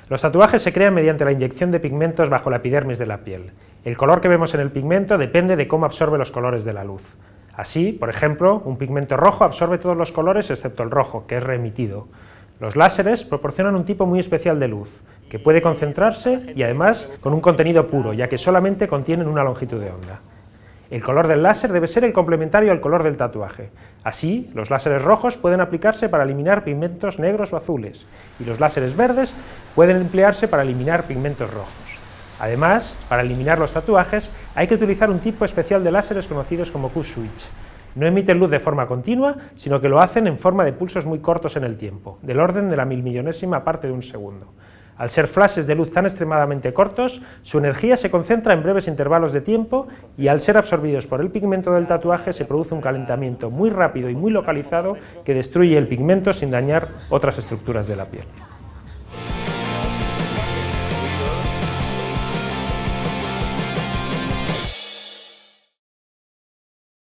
Los tatuajes se crean mediante la inyección de pigmentos bajo la epidermis de la piel. El color que vemos en el pigmento depende de cómo absorbe los colores de la luz. Así, por ejemplo, un pigmento rojo absorbe todos los colores excepto el rojo, que es reemitido. Los láseres proporcionan un tipo muy especial de luz, que puede concentrarse y además con un contenido puro, ya que solamente contienen una longitud de onda. El color del láser debe ser el complementario al color del tatuaje. Así, los láseres rojos pueden aplicarse para eliminar pigmentos negros o azules, y los láseres verdes pueden emplearse para eliminar pigmentos rojos. Además, para eliminar los tatuajes, hay que utilizar un tipo especial de láseres conocidos como Q-switch. No emiten luz de forma continua, sino que lo hacen en forma de pulsos muy cortos en el tiempo, del orden de la milmillonésima parte de un segundo. Al ser flashes de luz tan extremadamente cortos, su energía se concentra en breves intervalos de tiempo y al ser absorbidos por el pigmento del tatuaje se produce un calentamiento muy rápido y muy localizado que destruye el pigmento sin dañar otras estructuras de la piel.